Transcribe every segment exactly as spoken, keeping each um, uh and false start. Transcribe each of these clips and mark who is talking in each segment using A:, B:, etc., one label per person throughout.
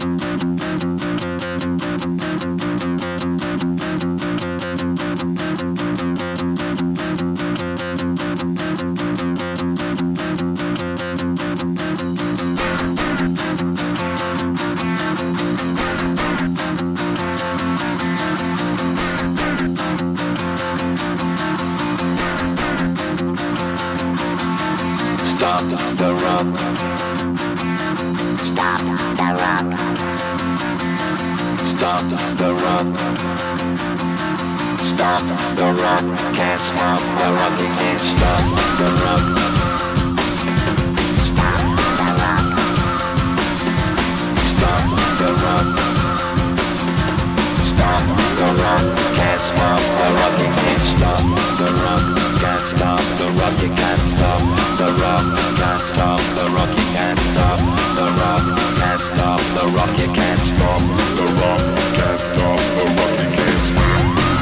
A: Stop the rock.
B: Stop the rock.
A: Stop the rock. Stop the rock. Can't stop the rock. You can't stop the rock.
B: Stop the rock.
A: Stop the rock. Stop the rock. Can't stop the rock. You can't stop the rock. Can't stop the rock. You can't stop the rock. Can't stop the rock. You can't stop the rock. Can't stop the rock. You can't stop the rock. Can't stop the rock. You can't stop.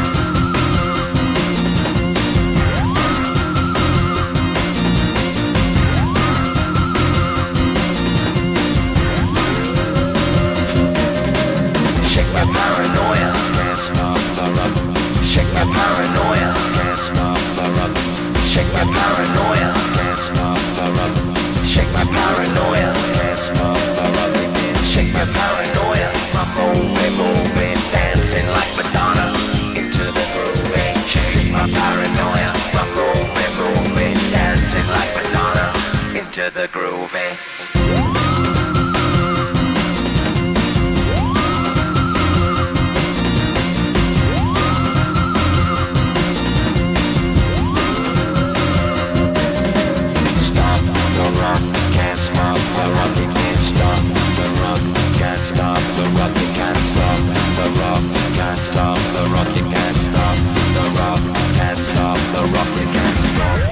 A: Shake my paranoia. Can't stop the rock. Shake my paranoia. Can't stop the rock. Shake my paranoia. Can't stop the rock. Shake my paranoia. Can't stop the rock. Shake my paranoia. I'm moving, moving, dancing like Madonna into the groove. Shake my paranoia. I'm moving, moving, dancing like Madonna into the groove. Can't stop the rock, you can't stop the rock, can't stop the rock, you can't stop the rock, can't stop the rock, you can't stop the rock, can't stop the rock, you can't stop.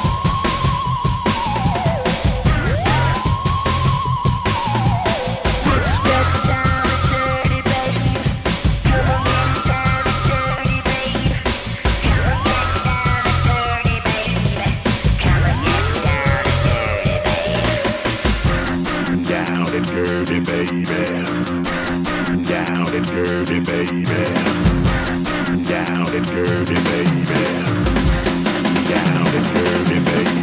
B: Let's get down and dirty, baby. Come on, get down and dirty, baby. Come on, get down and dirty, baby. Come on, get down and dirty, baby.
C: Down and dirty, baby. Down and dirty, baby. Down and dirty, baby. Down and dirty, baby.